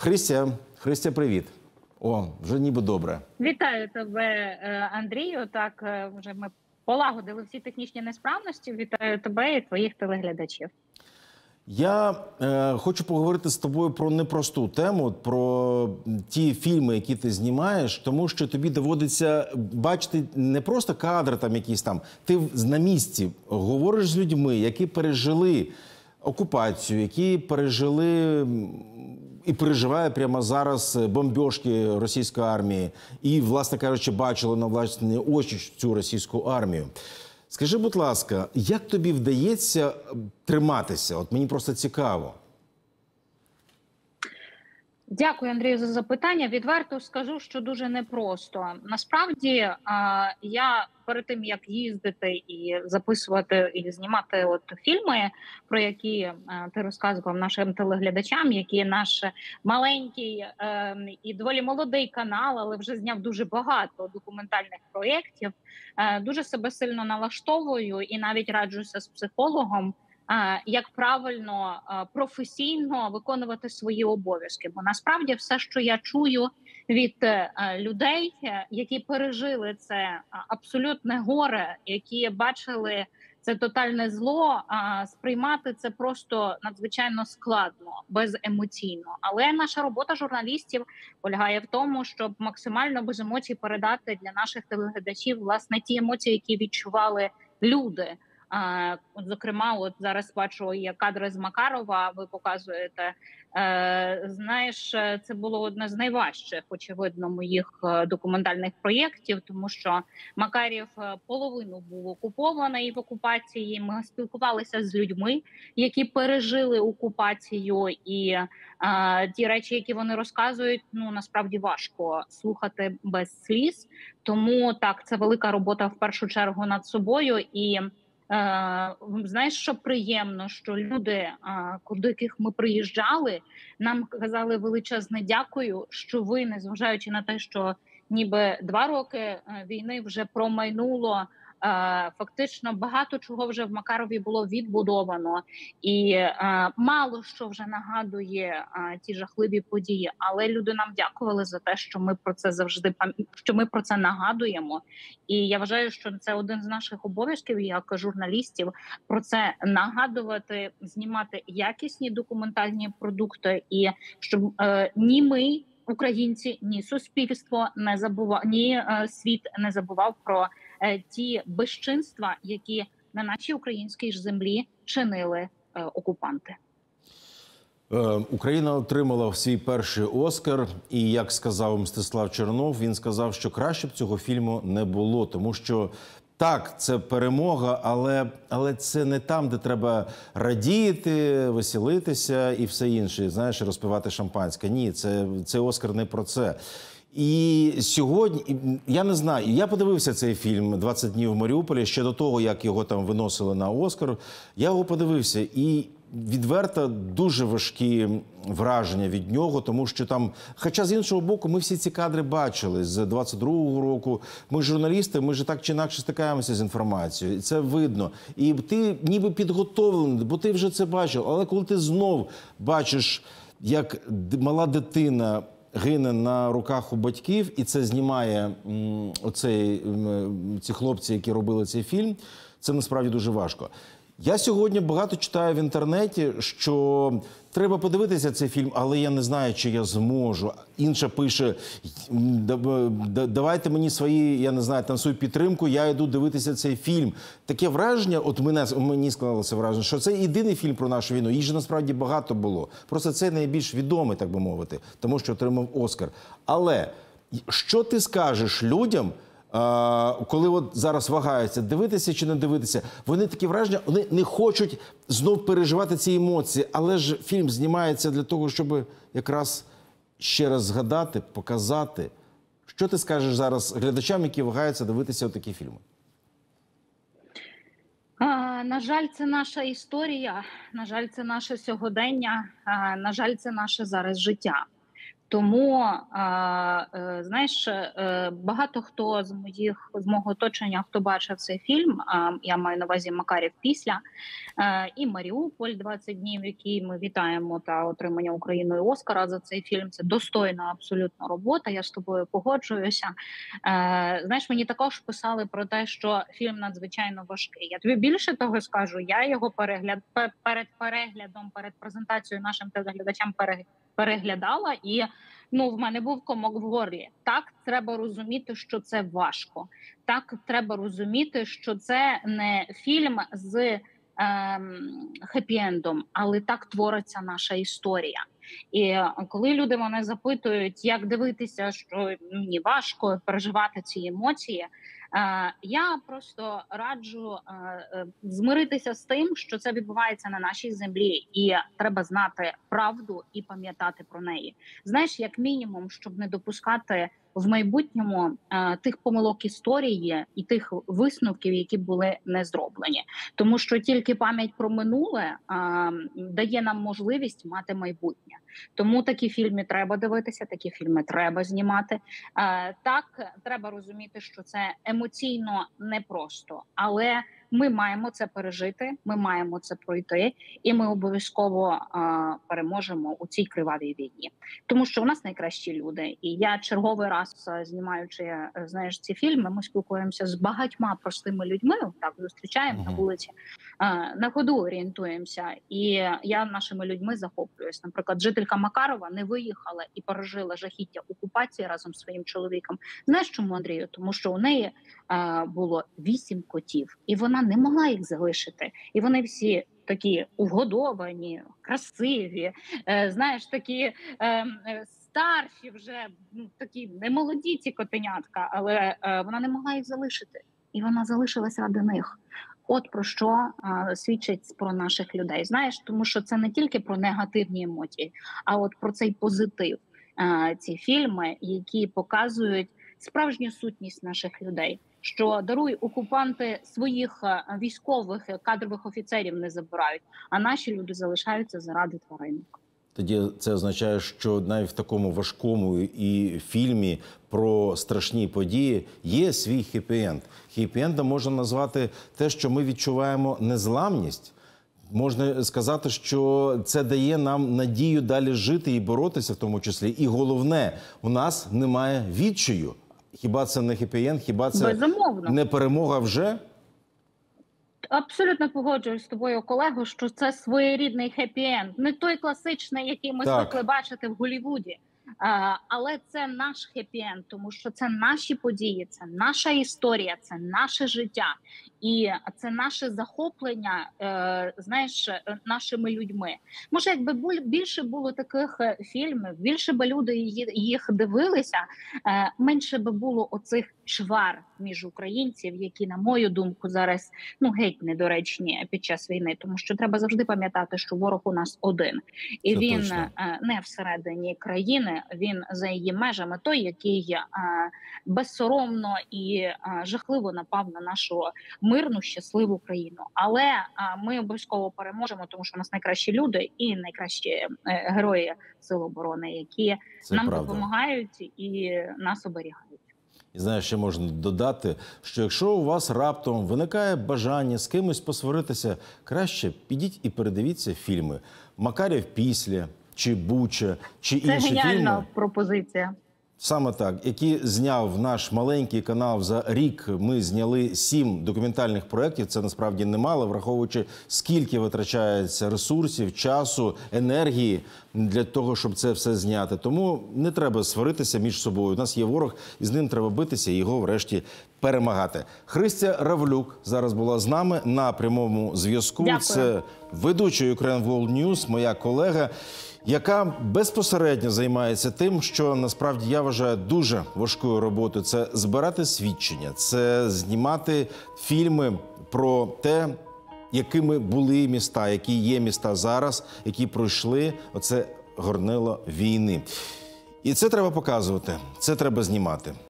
Христя, привіт. О, вже ніби добре. Вітаю тебе, Андрію. Так, вже ми полагодили всі технічні несправності. Вітаю тебе і твоїх телеглядачів. Я хочу поговорити з тобою про непросту тему, про ті фільми, які ти знімаєш, тому що тобі доводиться бачити не просто кадри там якісь там. Ти на місці говориш з людьми, які пережили окупацію, які пережили і переживає прямо зараз бомбьошки російської армії. І, власне кажучи, бачили на власні очі цю російську армію. Скажи, будь ласка, як тобі вдається триматися? От мені просто цікаво. Дякую, Андрію, за запитання. Відверто скажу, що дуже непросто. Насправді, я перед тим, як їздити і записувати, і знімати фільми, про які ти розказував нашим телеглядачам, які наш маленький і доволі молодий канал, але вже зняв дуже багато документальних проєктів, дуже себе сильно налаштовую і навіть раджуся з психологом, як правильно, професійно виконувати свої обов'язки. Бо насправді все, що я чую від людей, які пережили це абсолютне горе, які бачили це тотальне зло, сприймати це просто надзвичайно складно, беземоційно. Але наша робота журналістів полягає в тому, щоб максимально без емоцій передати для наших телеглядачів, власне, ті емоції, які відчували люди. Зокрема, от зараз бачу, є кадри з Макарова, ви показуєте. Знаєш, це було одне з найважчих, очевидно, моїх документальних проєктів, тому що Макарів половину був окупований в окупації. Ми спілкувалися з людьми, які пережили окупацію, і ті речі, які вони розказують, насправді важко слухати без сліз. Тому так, це велика робота в першу чергу над собою. І знаєш, що приємно, що люди, до яких ми приїжджали, нам казали величезне дякую, що ви, незважаючи на те, що ніби 2 роки війни вже промайнуло, фактично багато чого вже в Макарові було відбудовано, і мало що вже нагадує ті жахливі події. Але люди нам дякували за те, що ми про це завжди нагадуємо. І я вважаю, що це один з наших обов'язків як журналістів про це нагадувати, знімати якісні документальні продукти, і щоб ні ми, українці, ні суспільство не забував, ні світ не забував про ті безчинства, які на нашій українській ж землі чинили окупанти. Україна отримала свій перший Оскар, і, як сказав Мстислав Чернов, він сказав, що краще б цього фільму не було, тому що так, це перемога, але це не там, де треба радіти, веселитися і все інше, знаєш, розпивати шампанське. Ні, це Оскар не про це. І сьогодні, я не знаю, я подивився цей фільм «20 днів в Маріуполі» ще до того, як його там виносили на Оскар. Я його подивився і відверто дуже важкі враження від нього, тому що там, хоча з іншого боку, ми всі ці кадри бачили з 22-го року. Ми журналісти, ми ж так чи інакше стикаємося з інформацією, і це видно. І ти ніби підготовлений, бо ти вже це бачив, але коли ти знов бачиш, як мала дитина гине на руках у батьків, і це знімає ці хлопці, які робили цей фільм, це насправді дуже важко. Я сьогодні багато читаю в інтернеті, що треба подивитися цей фільм, але я не знаю, чи я зможу. Інша пише, давайте мені свою підтримку, я йду дивитися цей фільм. Таке враження, от мені склалося враження, що це єдиний фільм про нашу війну. Їх же насправді багато було. Просто це найбільш відомий, так би мовити, тому що отримав Оскар. Але що ти скажеш людям, коли от зараз вагаються, дивитися чи не дивитися, вони такі враження, вони не хочуть знов переживати ці емоції, але ж фільм знімається для того, щоб якраз ще раз згадати, показати. Що ти скажеш зараз глядачам, які вагаються дивитися такі фільми? На жаль, це наша історія, на жаль, це наше сьогодення, на жаль, це наше зараз життя. Тому, знаєш, багато хто з мого оточення, хто бачив цей фільм, я маю на увазі Макарів після, і Маріуполь 20 днів, який ми вітаємо, та отримання Україною Оскара за цей фільм. Це достойна абсолютно робота, я з тобою погоджуюся. Знаєш, мені також писали про те, що фільм надзвичайно важкий. Я тобі більше того скажу, я його перед переглядом, перед презентацією нашим телеглядачам переглядала, і в мене був комок в горлі. Так, треба розуміти, що це важко. Так, треба розуміти, що це не фільм з хеппі-ендом, але так твориться наша історія. І коли люди мене запитують, як дивитися, що мені важко переживати ці емоції, я просто раджу змиритися з тим, що це відбувається на нашій землі, і треба знати правду і пам'ятати про неї. Знаєш, як мінімум, щоб не допускати в майбутньому тих помилок історії і тих висновків, які були не зроблені. Тому що тільки пам'ять про минуле дає нам можливість мати майбутнє. Тому такі фільми треба дивитися, такі фільми треба знімати. Так, треба розуміти, що це емоційно непросто, але ми маємо це пережити, ми маємо це пройти, і ми обов'язково переможемо у цій кривавій війні. Тому що у нас найкращі люди. І я черговий раз, знімаючи, знаєш, ці фільми, ми спілкуємося з багатьма простими людьми, так, зустрічаємо на вулиці, на ходу орієнтуємося. І я нашими людьми захоплююсь. Наприклад, жителька Макарова не виїхала і пережила жахіття окупації разом з своїм чоловіком. Знаєш чому, Андрію? Тому що у неї було 8 котів, і вона не могла їх залишити. І вони всі такі вгодовані, красиві, знаєш, такі старші вже, такі немолоді ці котенятка, але вона не могла їх залишити. І вона залишилася ради них. От про що свідчить про наших людей. Знаєш, тому що це не тільки про негативні емоції, а от про цей позитив. Ці фільми, які показують справжню сутність наших людей. Що, даруй, окупанти своїх військових кадрових офіцерів не забирають, а наші люди залишаються заради тваринок. Тоді це означає, що навіть в такому важкому і фільмі про страшні події є свій хеппі-енд. Хеппі-ендом можна назвати те, що ми відчуваємо незламність. Можна сказати, що це дає нам надію далі жити і боротися в тому числі. І головне, у нас немає відчаю. Хіба це не хеппі-енд? Хіба це Безумовно. не перемога вже? Абсолютно погоджуюсь з тобою, колего, що це своєрідний хеппі-енд. Не той класичний, який ми звикли бачити в Голлівуді. Але це наш хеппі-енд, тому що це наші події, це наша історія, це наше життя. І це наше захоплення, знаєш, нашими людьми. Може, якби більше було таких фільмів, більше би люди їх дивилися, менше би було оцих чвар між українців, які, на мою думку, зараз геть недоречні під час війни. Тому що треба завжди пам'ятати, що ворог у нас один. І він не всередині країни, він за її межами той, який безсоромно і жахливо напав на нашу мирну, щасливу країну. Але ми обов'язково переможемо, тому що у нас найкращі люди і найкращі герої Сил оборони, які нам допомагають і нас оберігають. І знаєш, ще можна додати, що якщо у вас раптом виникає бажання з кимось посваритися, краще підіть і передивіться фільми «Макарів після», чи «Буча», чи інші фільми. Це геніальна пропозиція. Саме так, які зняв наш маленький канал. За рік ми зняли 7 документальних проєктів. Це насправді немало, враховуючи, скільки витрачається ресурсів, часу, енергії для того, щоб це все зняти. Тому не треба сваритися між собою. У нас є ворог, і з ним треба битися і його врешті перемагати. Христя Равлюк зараз була з нами на прямому зв'язку. Дякую. Це ведуча Ukraine World News, моя колега, яка безпосередньо займається тим, що насправді я вважаю дуже важкою роботою. Це збирати свідчення, це знімати фільми про те, якими були міста, які є міста зараз, які пройшли оце горнило війни. І це треба показувати, це треба знімати.